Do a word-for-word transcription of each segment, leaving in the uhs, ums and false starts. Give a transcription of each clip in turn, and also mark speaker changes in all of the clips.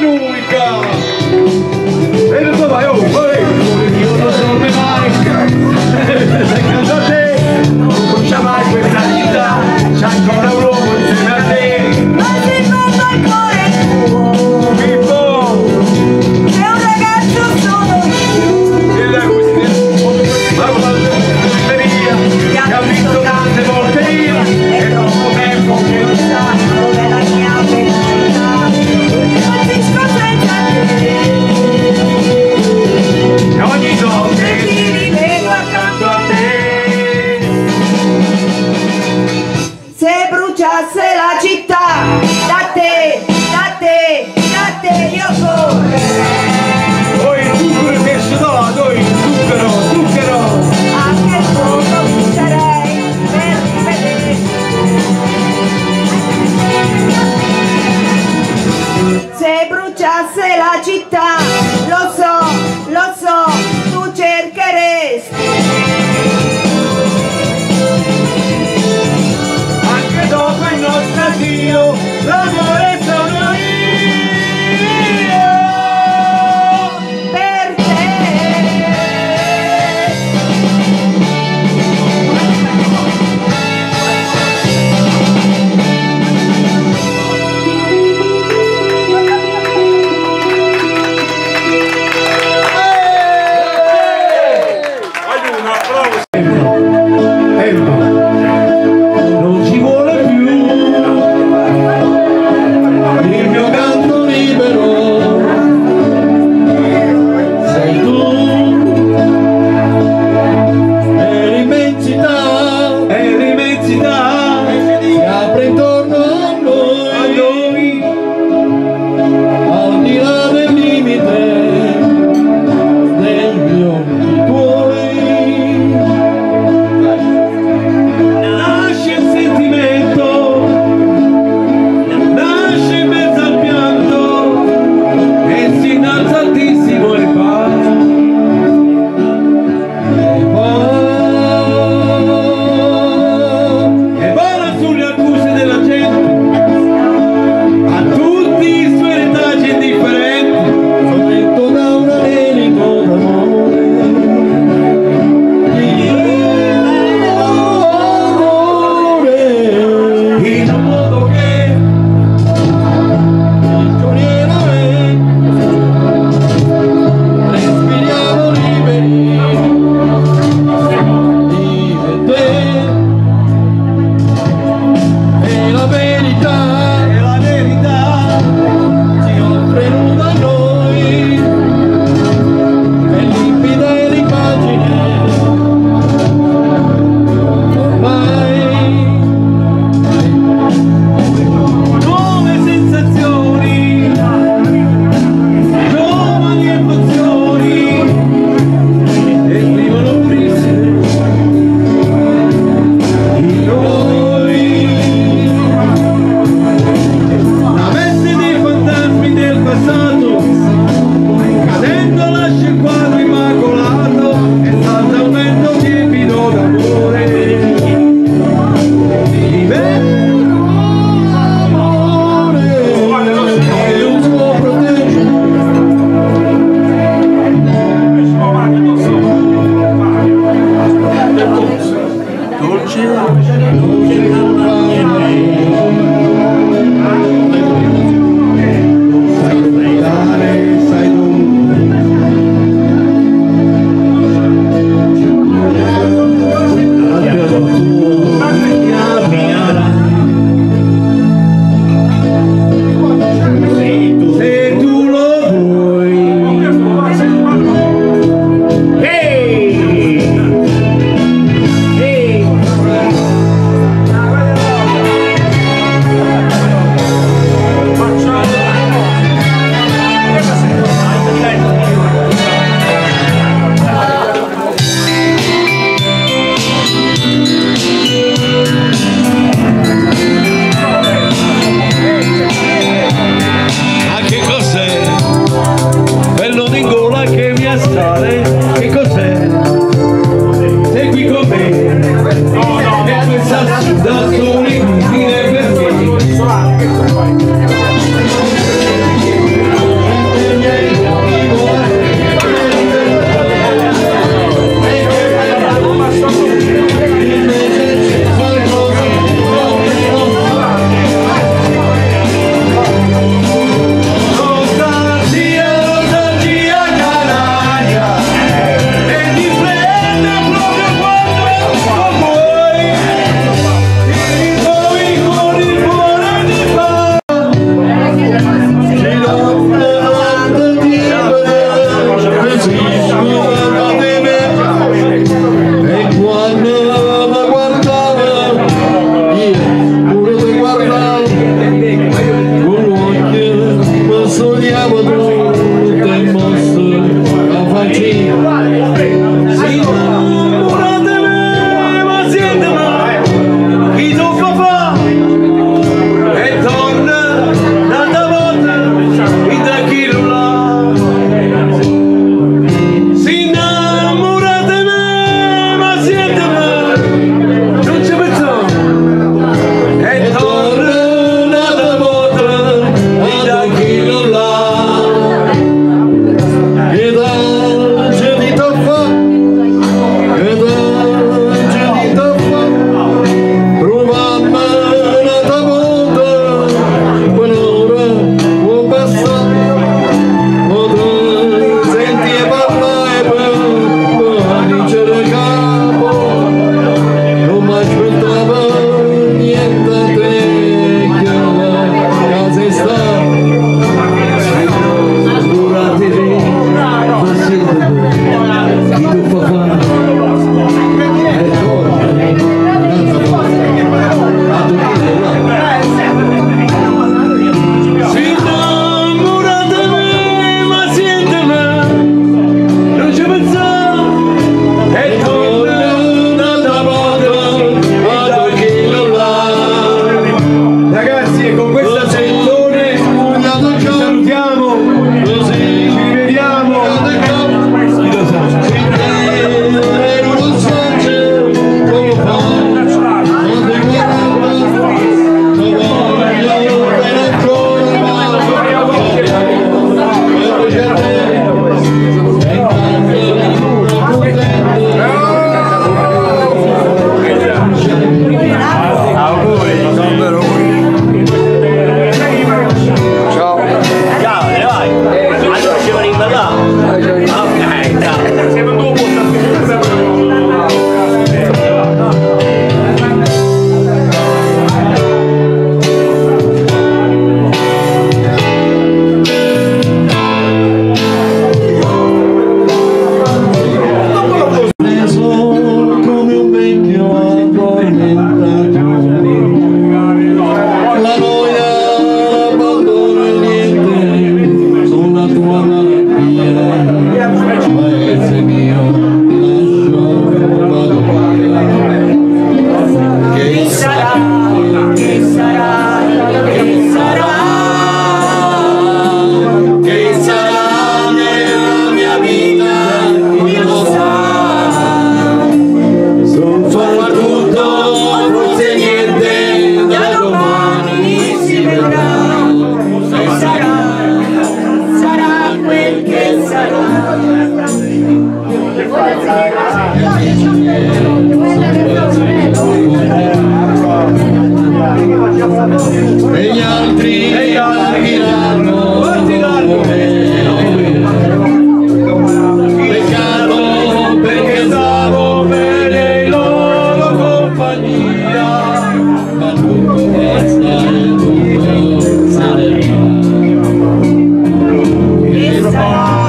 Speaker 1: La città, lo so, lo so, tu cercheresti
Speaker 2: anche dopo il nostro addio, l'amore sono io
Speaker 1: per te.
Speaker 2: non ci vuole più
Speaker 3: studiamo tutto il mostro a faccina. Si innamorate me, ma siete mai chi tu papà e torna tanta volta in da chi lo là. Si innamorate me, ma siete mai non ci pensate e torna tanta volta in da chi lo là. Che dolce di toffa, che dolce di toffa, provammo un'altra volta, quell'ora può passare, o tu senti parlare per vincere il capo, non mi aspettava niente a te, che la casa sta, durante lì, ma siete chi tu fa fare, e torna, un'altra volta, a dormire là. Si innamorate me, ma siete me, non ci pensate, e torna un'altra volta, a dormire là.
Speaker 2: Ragazzi, e con questa canzone ci salutiamo,
Speaker 3: Così,
Speaker 2: ci rivediamo. Chi lo sa?
Speaker 3: come un vecchio addormentato, la noia abbandona niente sulla tua malattia, paese mio, lascio vado via. Che sarà, che sarà, che sarà, che sarà nella mia vita, chi lo sa. Non far tutto, forse niente, da domani si vedrà.
Speaker 1: E sarà, sarà quel che sarà.
Speaker 3: E gli altri partiranno, peccato perché stavo bene in loro compagnia, ma tutto basta e tutto sarà.
Speaker 1: E sarà,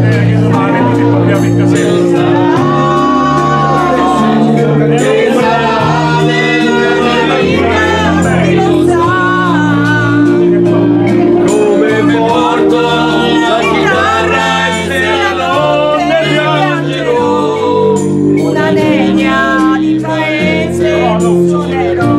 Speaker 3: Che sarà nella vita, chi lo sa. Come mi porto la chitarra e se la notte piangerò,
Speaker 1: una legna di paese suonerò.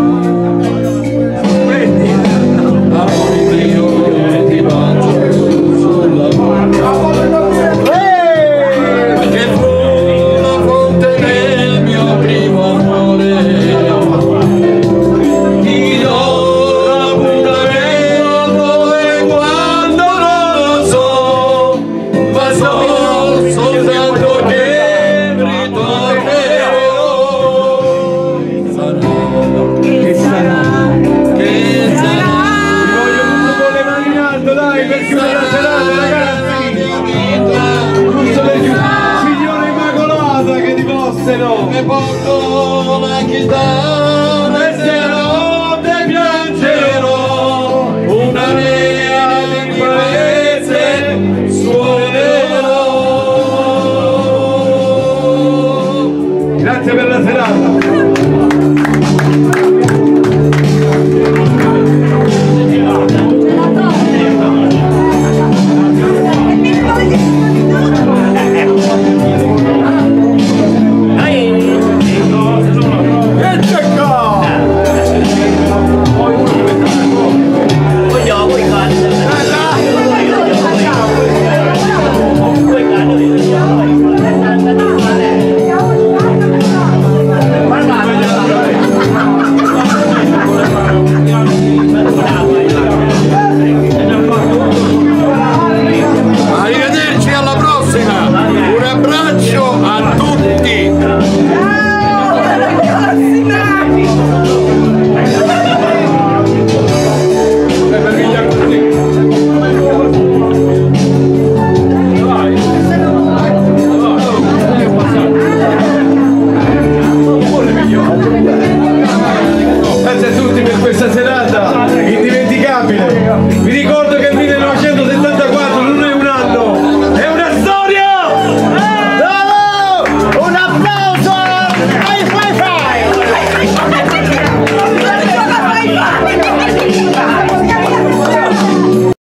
Speaker 3: amore mio ti bacio sulla bocca, che fu la fonte del mio primo amore. Ti do l'appuntamento e quando non lo so, ma so soltanto che ritornerò. Sarà,
Speaker 1: Che sarà,
Speaker 3: che sarà,
Speaker 2: Voglio tutto con le mani in alto, dai, per chiudere la serata, ragazzi. Giusto per chiudere. Signora Immacolata, che ti possano.
Speaker 3: mi porto la chitarra.